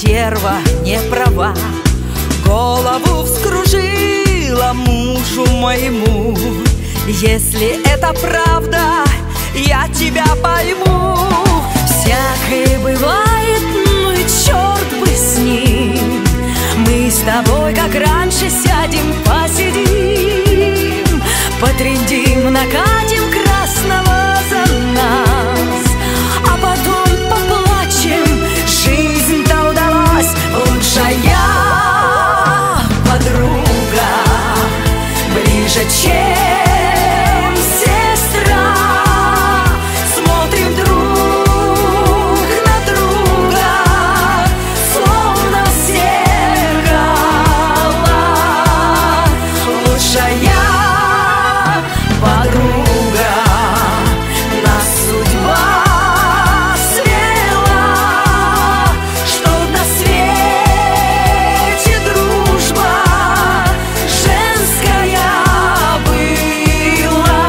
стерва не права, голову вскружила мужу моему. Если это правда, я тебя пойму. Всякое бывает, ну и черт бы с ним. Мы с тобой, как раньше, сядем, посидим, потрендим, накатим красного за нас, а потом поплачем, жизнь-то удалась. Лучшая подруга, ближе, чем сестра. Смотрим друг на друга, словно в зеркало. Лучшая подруга, нас судьба свела, чтоб на свете дружба женская была.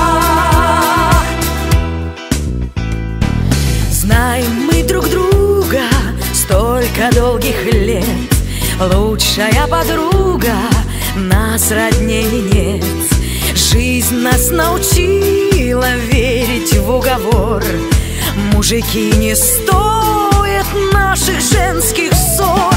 Знаем мы друг друга столько долгих лет, лучшая подруга, нас роднее нет. Жизнь нас научила верить в уговор. Мужики не стоят наших женских ссор.